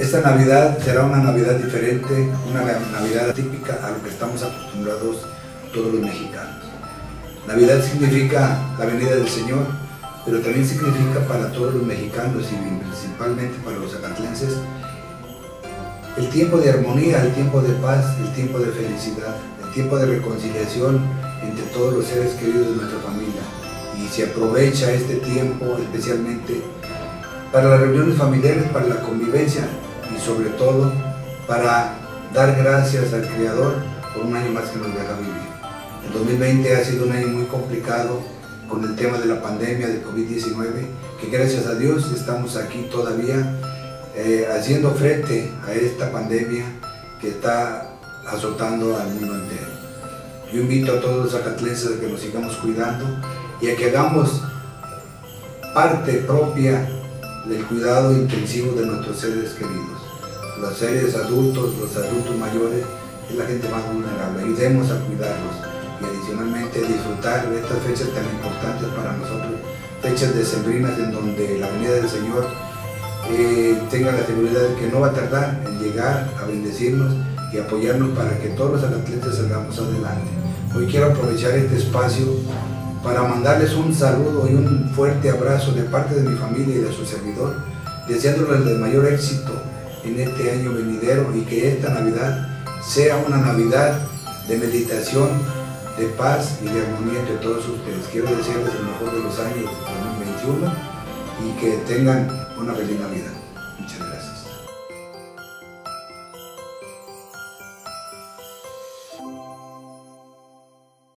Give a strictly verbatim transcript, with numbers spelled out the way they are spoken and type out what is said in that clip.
Esta Navidad será una Navidad diferente, una Navidad típica a lo que estamos acostumbrados todos los mexicanos. Navidad significa la venida del Señor, pero también significa para todos los mexicanos y principalmente para los zacatlenses el tiempo de armonía, el tiempo de paz, el tiempo de felicidad, el tiempo de reconciliación entre todos los seres queridos de nuestra familia. Y se aprovecha este tiempo especialmente para las reuniones familiares, para la convivencia y sobre todo para dar gracias al Creador por un año más que nos deja vivir. El dos mil veinte ha sido un año muy complicado con el tema de la pandemia del COVID diecinueve, que gracias a Dios estamos aquí todavía eh, haciendo frente a esta pandemia que está azotando al mundo entero. Yo invito a todos los zacatlenses a que nos sigamos cuidando y a que hagamos parte propia del cuidado intensivo de nuestros seres queridos. Los seres adultos, los adultos mayores, es la gente más vulnerable. Ayudemos a cuidarlos y adicionalmente disfrutar de estas fechas tan importantes para nosotros, fechas decembrinas en donde la venida del Señor eh, tenga la seguridad de que no va a tardar en llegar a bendecirnos y apoyarnos para que todos los zacatlenses salgamos adelante. Hoy quiero aprovechar este espacio para mandarles un saludo y un fuerte abrazo de parte de mi familia y de su servidor, deseándoles el mayor éxito en este año venidero y que esta Navidad sea una Navidad de meditación, de paz y de armonía entre todos ustedes. Quiero desearles el mejor de los años dos mil veintiuno y que tengan una feliz Navidad. Muchas gracias.